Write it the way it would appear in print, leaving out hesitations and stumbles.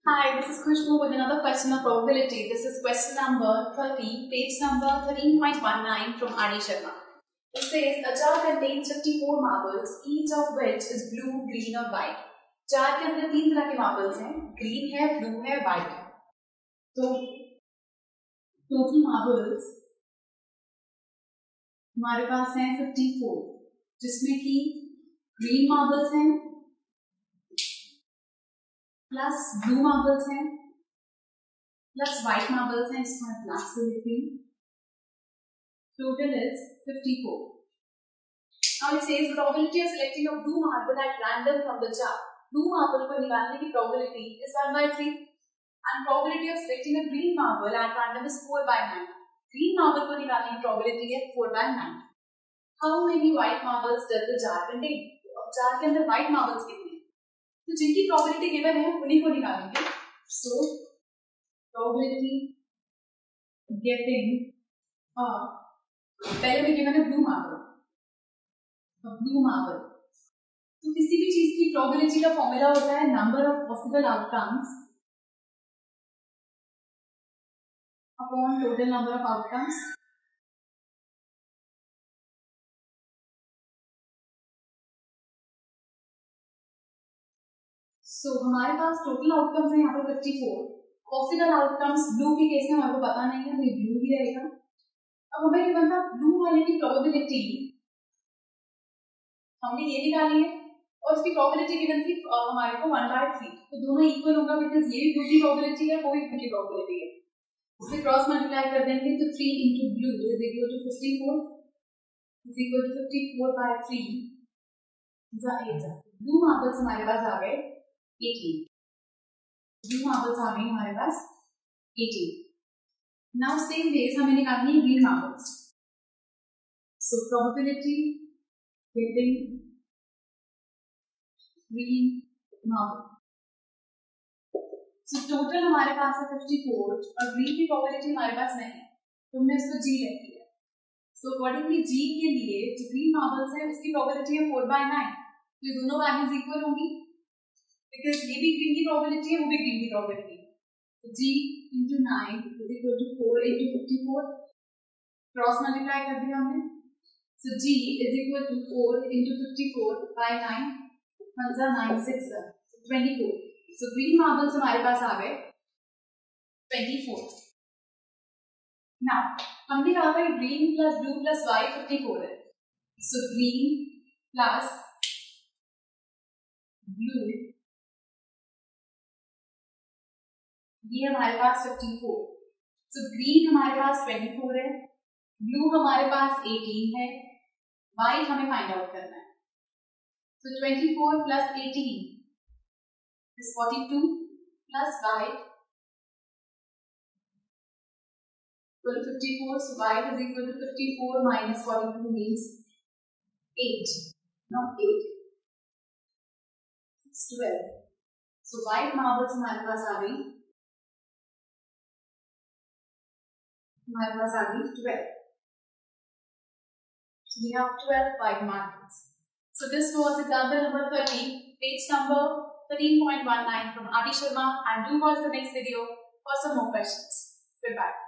Hi, this is Khushbu with another question of probability. This is question number 30, page number 13.19 from Adi Sharma. It says, a jar contains 54 marbles, each of which is blue, green और white. Jar के अंदर तीन तरह के marbles हैं, green है, blue है, white है. तो total marbles हमारे पास हैं 54, जिसमें कि green marbles हैं प्लस ब्लू मार्बल्स हैं प्लस व्हाइट मार्बल्स हैं. इसको मैं प्लस से लिखती हूँ. Total is 54. Now it says probability of selecting a blue marble at random from the jar. Blue marble को निकालने की probability is 1/3 and probability of selecting a green marble at random is 4/9. Green marble को निकालने की probability है 4/9. How many white marbles does the jar contain? अब jar के अंदर white marbles कितने? तो जिनकी प्रोबेबिलिटी गिवन है उन्हीं को निकालेंगे. सो प्रोबेबिलिटी गेटिंग पहले में गिवन है ब्लू मार्बल. ब्लू मार्बल तो किसी भी चीज की प्रोबेबिलिटी का फॉर्मूला होता है number of possible outcomes upon total number of outcomes. So हमारे पास टोटल आउटकम्स है यहाँ पे 54. पॉसिबल आउटकम्स ब्लू के केस में हमारे को पता नहीं है, तो ब्लू ही रहेगा. अब हमें ये बनता ब्लू वाले की प्रोबेबिलिटी हमने ये निकाली है और उसकी प्रोबेबिलिटी गिवन थी हमारे को 1/3. तो दोनों इक्वल होगा बिकॉज ये भी ब्लू की प्रोबेबिलिटी है, वो भी ब्लू की प्रोबेबिलिटी है. इसे क्रॉस मल्टीप्लाई कर देंगे तो 3 into blue is equal to 54 is equal to 54/3 is 8. Blue marbles हमारे पास आ गए 18. ब्लू मार्बल्स आ गई हमारे पास 18. नाउ सेम वेज हमें निकालनी है green marbles. So probability getting green marble. So total हमारे पास है 54 और ग्रीन की प्रोबेबिलिटी हमारे पास नहीं है, तो हमने इसको जी रखी है. सो अकॉर्डिंगली जी के लिए जो ग्रीन मार्बल्स है उसकी प्रोबेबिलिटी है 4/9. तो ये दोनों वैल्यूज इक्वल होंगी बिकॉज ये भी ग्रीन की प्रोबेबिलिटी है, वो भी ग्रीन की प्रोबेबिलिटी है. तो g into 9 is equal to 4 into 54. Cross multiply कर दिया हमने. So g is equal to 4 into 54 by 9. 9 6 24. So green marbles हमारे पास आ गए 24. नाउ हमने कहा था green plus blue plus white 54 है. सो ग्रीन प्लस ब्लू ये हमारे पास 54. सो ग्रीन हमारे पास 24 है, ब्लू हमारे पास 18 है, व्हाइट हमें फाइंड आउट करना है. So 24 plus 18 is 42 plus white equal to 54. So white is equal to 54 minus 42 means 8. Not 8. It's 12. So white marbles हमारे पास आ गई. हमारे पास आ गई 12. So we have 12 white marbles. So this was example number 30, page number 13.19 from Adi Sharma, and do watch the next video for some more questions. Goodbye.